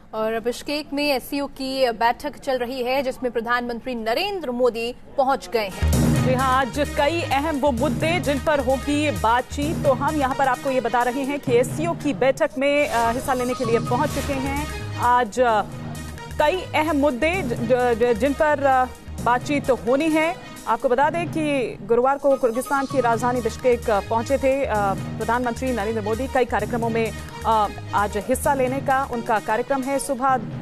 और बिश्केक में एससीओ की बैठक चल रही है जिसमें प्रधानमंत्री नरेंद्र मोदी पहुंच गए हैं। जी हाँ, आज कई अहम वो मुद्दे जिन पर होगी बातचीत, तो हम यहाँ पर आपको ये बता रहे हैं कि एससीओ की बैठक में हिस्सा लेने के लिए पहुंच चुके हैं। आज कई अहम मुद्दे जिन पर बातचीत होनी है। आपको बता दें कि गुरुवार को किर्गिस्तान की राजधानी बिश्केक पहुंचे थे प्रधानमंत्री नरेंद्र मोदी। कई कार्यक्रमों में आज हिस्सा लेने का उनका कार्यक्रम है। सुबह